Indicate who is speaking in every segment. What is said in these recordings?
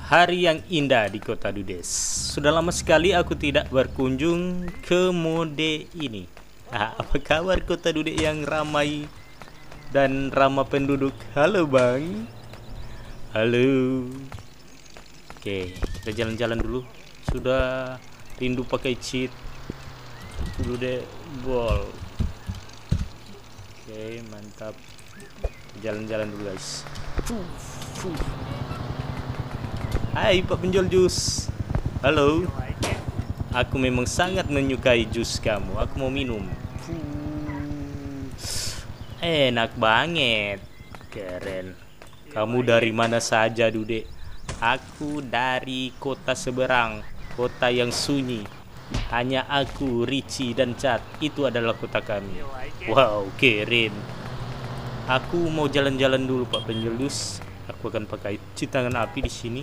Speaker 1: Hari yang indah di kota Dudes. Sudah lama sekali aku tidak berkunjung ke mode ini. Apa kabar kota Dudes yang ramai dan ramah penduduk? Halo bang. Halo. Oke, kita jalan-jalan dulu. Sudah rindu pakai cheat Dudes ball. Oke, mantap. Jalan-jalan dulu guys. Hai Pak penjual jus. Halo. Aku memang sangat menyukai jus kamu. Aku mau minum. Enak banget. Keren. Kamu dari mana saja, Dude? Aku dari kota seberang, kota yang sunyi. Hanya aku, Richie dan Chad. Itu adalah kota kami. Wow, keren. Aku mau jalan-jalan dulu Pak penjual jus. Aku akan pakai citangan api di sini.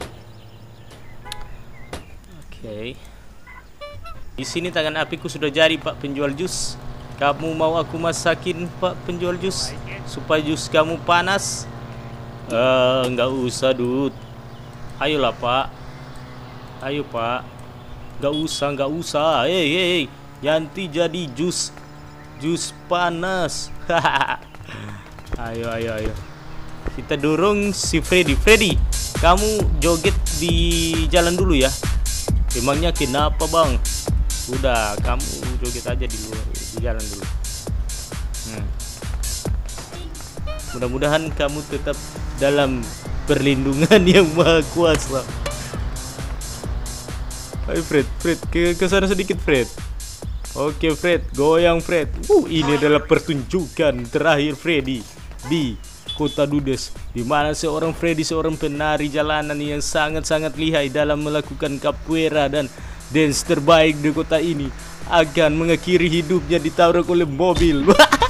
Speaker 1: Oke. Di sini tangan apiku sudah jadi Pak penjual jus. Kamu mau aku masakin Pak penjual jus supaya jus kamu panas? Nggak usah, Dud. Ayolah Pak. Ayo Pak. Nggak usah. Hey. Yanti jadi jus panas. Ayo. Kita dorong si Freddy. Kamu joget di jalan dulu ya. Emangnya kenapa bang? Udah, kamu joget aja di jalan dulu. Mudah-mudahan kamu tetap dalam perlindungan yang maha kuasa. Ayo Fred, ke sana sedikit Fred. Oke Fred, goyang Fred. Ini adalah pertunjukan terakhir Freddy di kota Dudes, di mana seorang penari jalanan yang sangat-sangat lihai dalam melakukan capoeira dan dance terbaik di kota ini akan mengakhiri hidupnya ditabrak oleh mobil.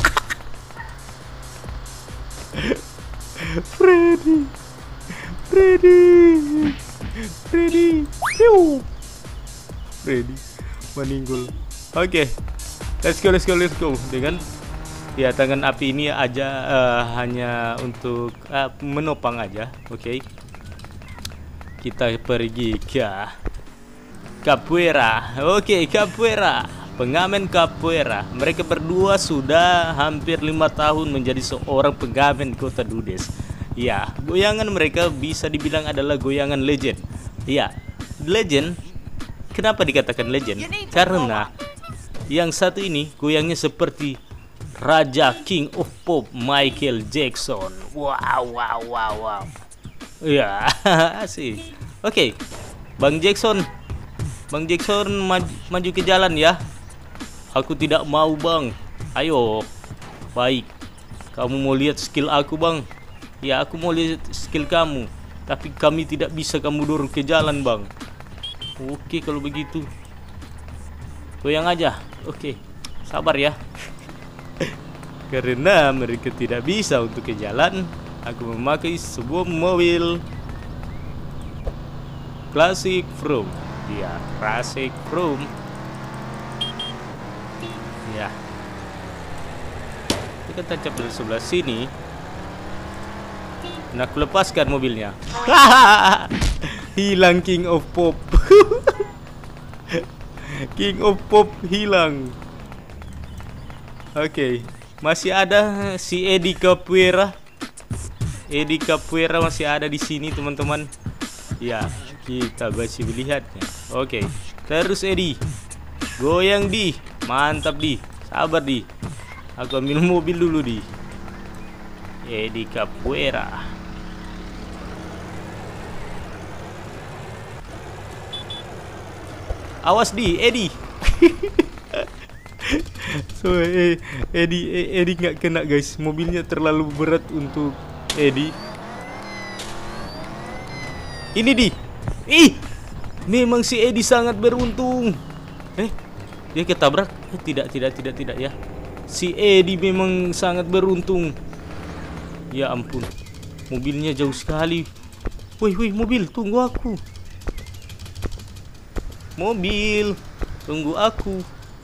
Speaker 1: Freddy meninggal. Oke, let's go dengan ya tangan api ini aja hanya untuk menopang aja. Oke. Kita pergi ke capoeira. Oke, capoeira. Pengamen capoeira. Mereka berdua sudah hampir 5 tahun menjadi seorang pengamen kota Dudes. Ya, goyangan mereka bisa dibilang adalah goyangan legend. Ya, legend. Kenapa dikatakan legend? Karena yang satu ini goyangnya seperti Raja King of Pop Michael Jackson. Wow. Ya, asik. Oke. Bang Jackson maju ke jalan ya. Aku tidak mau, Bang. Ayo. Baik. Kamu mau lihat skill aku, Bang? Ya, aku mau lihat skill kamu. Tapi kami tidak bisa kamu dorong ke jalan, Bang. Oke, kalau begitu. Goyang aja. Oke. Sabar ya. Karena mereka tidak bisa untuk ke jalan, aku memakai sebuah mobil Classic Vroom. Ya, Classic Vroom. Ya. Kita tancap dari sebelah sini. Nah, aku lepaskan mobilnya. Hilang King of Pop. King of Pop hilang. Oke. Masih ada si Eddie Capoeira. Eddie Capoeira masih ada di sini, teman-teman. Ya, kita masih melihatnya. Oke. Terus Eddie. Goyang di. Mantap di. Sabar di. Aku ambil mobil dulu di. Eddie Capoeira. Awas di, Eddie. So Eddie nggak kena guys, mobilnya terlalu berat untuk Eddie. Ini di, memang si Eddie sangat beruntung. Dia ketabrak? Tidak ya. Si Eddie memang sangat beruntung. Ya ampun, mobilnya jauh sekali. Wih, mobil, tunggu aku. Mobil, tunggu aku.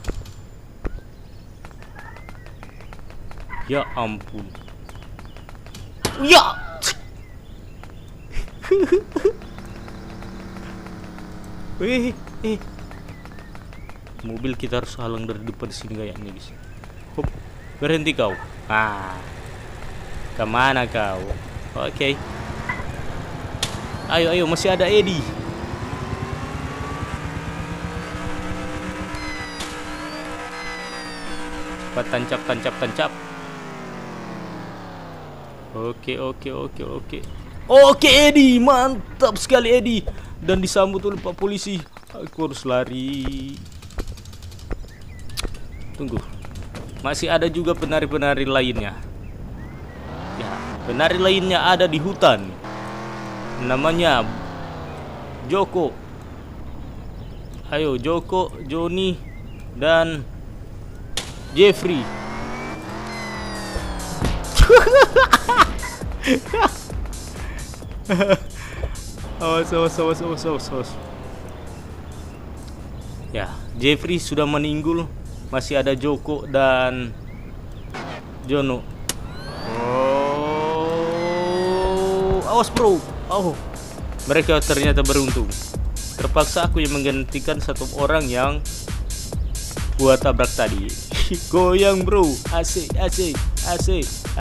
Speaker 1: Ya ampun. Ya. Wih, mobil kita harus halang dari depan sini kayaknya, guys. Hop, berhenti kau. Ah, kemana kau? Oke. Ayo, masih ada Edi. Cepat tancap. Oke. Oke, Edi, mantap sekali Edi. Dan disambut oleh Pak Polisi. Aku harus lari. Tunggu. Masih ada juga penari-penari lainnya. Ya, penari lainnya ada di hutan. Namanya Joko. Ayo, Joko, Joni, dan Jeffrey. Awas. Ya, Jeffrey sudah meninggal. Masih ada Joko dan Jono. Oh, awas bro. Oh, mereka ternyata beruntung. Terpaksa aku yang menggantikan satu orang yang buat tabrak tadi. Goyang bro, asik.